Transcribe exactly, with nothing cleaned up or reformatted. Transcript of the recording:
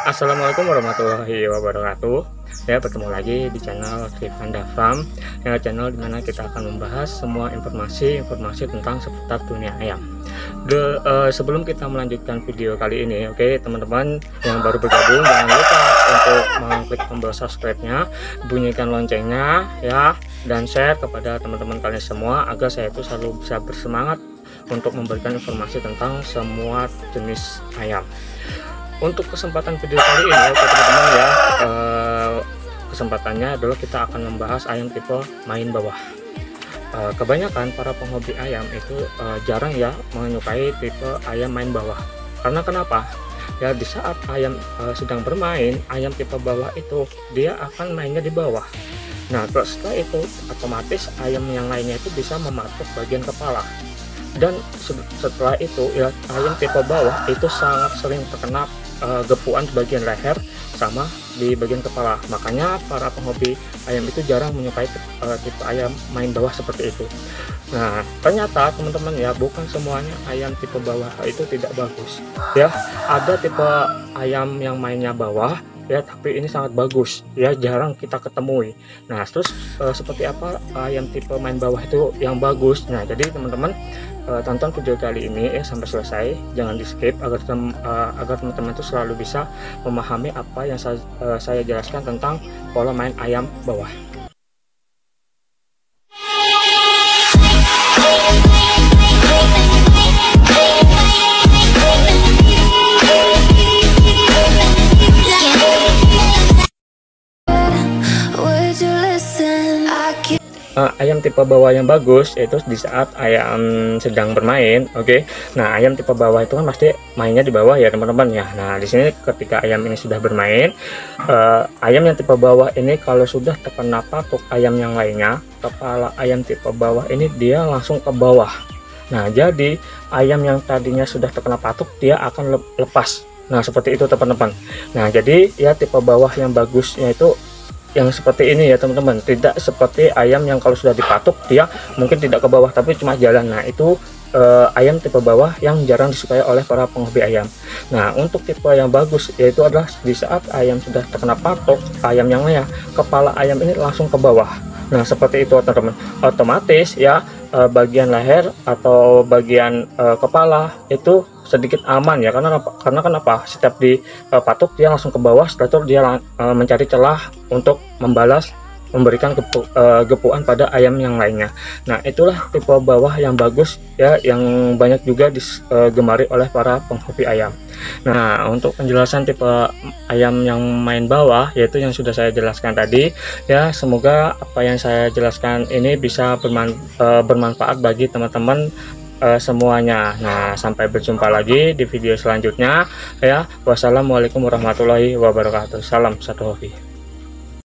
Assalamualaikum warahmatullahi wabarakatuh. Ya, bertemu lagi di channel Trivanda Farm, ya, channel dimana kita akan membahas semua informasi-informasi tentang seputar dunia ayam. De, uh, sebelum kita melanjutkan video kali ini, oke okay, teman-teman yang baru bergabung, jangan lupa untuk mengklik tombol subscribe-nya, bunyikan loncengnya, ya, dan share kepada teman-teman kalian semua agar saya itu selalu bisa bersemangat untuk memberikan informasi tentang semua jenis ayam. Untuk kesempatan video kali ini, oke teman-teman ya, eh, kesempatannya adalah kita akan membahas ayam tipe main bawah. Eh, kebanyakan para penghobi ayam itu eh, jarang ya menyukai tipe ayam main bawah. Karena kenapa? Ya, di saat ayam eh, sedang bermain, ayam tipe bawah itu dia akan mainnya di bawah. Nah, terus setelah itu otomatis ayam yang lainnya itu bisa mematuk bagian kepala. Dan setelah itu ya, ayam tipe bawah itu sangat sering terkena Uh, gepuan di bagian leher sama di bagian kepala. Makanya para penghobi ayam itu jarang menyukai uh, tipe ayam main bawah seperti itu. Nah, ternyata teman-teman ya, bukan semuanya ayam tipe bawah itu tidak bagus ya. Ada tipe ayam yang mainnya bawah ya, tapi ini sangat bagus ya, jarang kita ketemui. Nah, terus uh, seperti apa ayam tipe main bawah itu yang bagus? Nah, jadi teman-teman uh, tonton video kali ini ya sampai selesai, jangan di skip agar tem uh, agar teman-teman itu selalu bisa memahami apa yang saya, uh, saya jelaskan tentang pola main ayam bawah. Uh, ayam tipe bawah yang bagus yaitu di saat ayam sedang bermain, oke. Okay? Nah, ayam tipe bawah itu kan pasti mainnya di bawah ya teman-teman ya. Nah, di sini ketika ayam ini sudah bermain, uh, ayam yang tipe bawah ini kalau sudah terkena patuk ayam yang lainnya, kepala ayam tipe bawah ini dia langsung ke bawah. Nah, jadi ayam yang tadinya sudah terkena patuk dia akan lepas. Nah, seperti itu teman-teman. Nah, jadi ya tipe bawah yang bagusnya itu yang seperti ini ya teman-teman, tidak seperti ayam yang kalau sudah dipatuk dia mungkin tidak ke bawah tapi cuma jalan. Nah, itu eh, ayam tipe bawah yang jarang disukai oleh para penghobi ayam. Nah, untuk tipe yang bagus yaitu adalah di saat ayam sudah terkena patuk ayam yang lainnya, kepala ayam ini langsung ke bawah. Nah, seperti itu teman-teman, otomatis ya eh, bagian leher atau bagian eh, kepala itu sedikit aman ya, karena karena kenapa, setiap di uh, patuk dia langsung ke bawah, setelah itu dia uh, mencari celah untuk membalas, memberikan gepu, uh, gepuan pada ayam yang lainnya. Nah, itulah tipe bawah yang bagus ya, yang banyak juga digemari uh, oleh para penghobi ayam. Nah, untuk penjelasan tipe ayam yang main bawah yaitu yang sudah saya jelaskan tadi ya, semoga apa yang saya jelaskan ini bisa berman, uh, bermanfaat bagi teman-teman Uh, semuanya. Nah, sampai berjumpa lagi di video selanjutnya ya. Wassalamualaikum warahmatullahi wabarakatuh. Salam satu hobi.